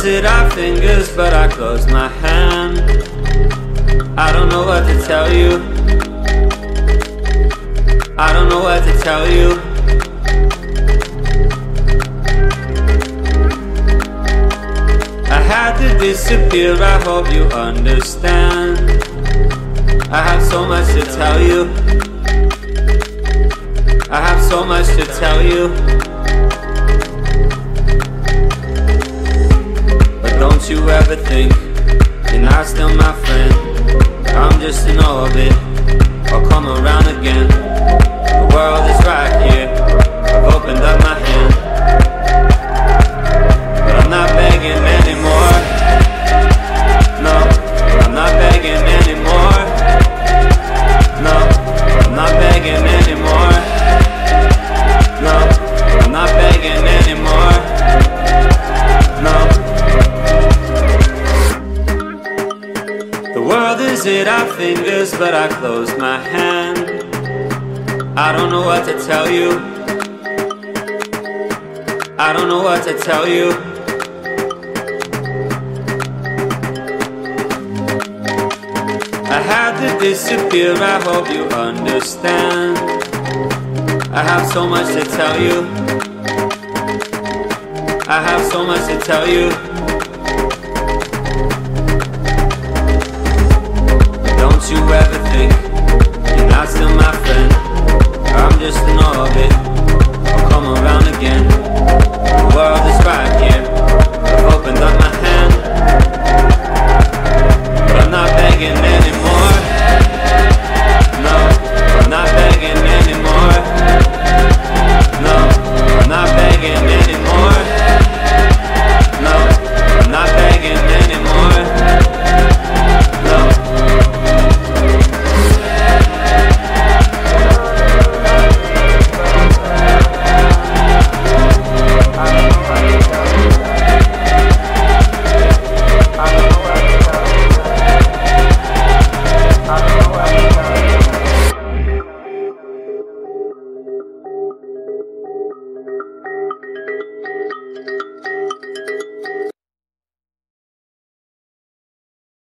it our fingers, but I close my hand. I don't know what to tell you. I don't know what to tell you. I had to disappear, I hope you understand. I have so much to tell you. I have so much to tell you. But don't you ever think you're not still my friend. I'm just an orbit, I'll come around again. The world is right here, I've opened up my hand. But I'm not begging anymore. No, I'm not begging anymore. No, I'm not begging anymore. No, I'm not begging anymore. No. The world is at our fingers, but I close my hand. I don't know what to tell you. I don't know what to tell you. I had to disappear, I hope you understand. I have so much to tell you. I have so much to tell you. Don't you ever